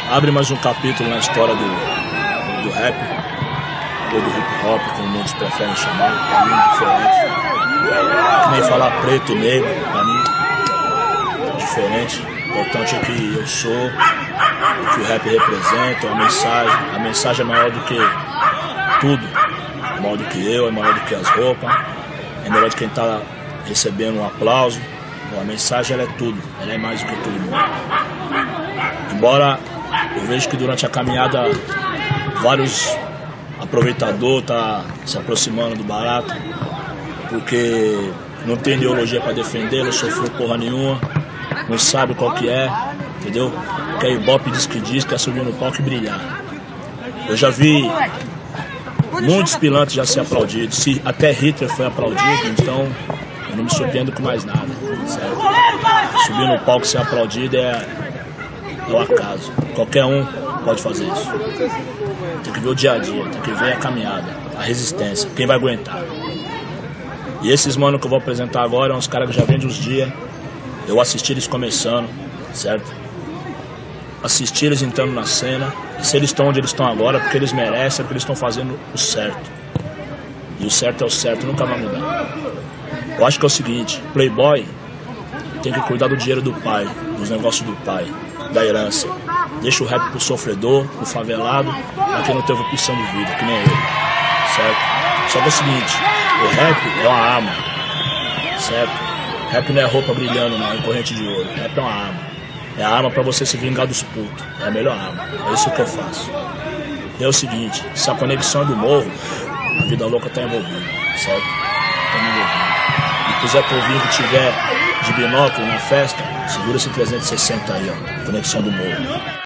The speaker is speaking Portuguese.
Abre mais um capítulo na história do rap, ou do hip hop, como muitos preferem chamar, pra mim diferente. Que nem falar preto e negro, pra mim é diferente. O importante é que eu sou, o que o rap representa, a mensagem é maior do que tudo, é maior do que eu, é maior do que as roupas, é maior do que quem tá recebendo um aplauso. A mensagem ela é tudo, ela é mais do que todo mundo. Embora eu vejo que durante a caminhada vários aproveitadores tá se aproximando do barato, porque não tem ideologia para defender, não sofreu porra nenhuma, não sabe qual que é, entendeu? Quer ibope, diz que diz, quer subir no palco e brilhar. Eu já vi muitos pilantras já ser aplaudidos, se até Hitler foi aplaudido, então eu não me surpreendo com mais nada, certo? Subir no palco e ser aplaudido é o acaso. Qualquer um pode fazer isso. Tem que ver o dia a dia, tem que ver a caminhada, a resistência, quem vai aguentar. E esses mano que eu vou apresentar agora são uns caras que já vêm de uns dias. Eu assisti eles começando, certo? Assisti eles entrando na cena. E se eles estão onde eles estão agora, porque eles merecem, porque eles estão fazendo o certo. E o certo é o certo, nunca vai mudar. Eu acho que é o seguinte, playboy tem que cuidar do dinheiro do pai, dos negócios do pai, da herança. Deixa o rap pro sofredor, pro favelado, pra quem não teve opção de vida, que nem eu, certo? Só que é o seguinte, o rap é uma arma, certo? Rap não é roupa brilhando, não, é corrente de ouro. Rap é uma arma. É a arma pra você se vingar dos putos. É a melhor arma. É isso que eu faço. E é o seguinte, se a conexão é do morro, a vida louca tá envolvida, certo? Tá envolvida. E pro Zé Povinho que tiver de binóculo na festa, segura esse 360 aí, ó. Conexão do morro.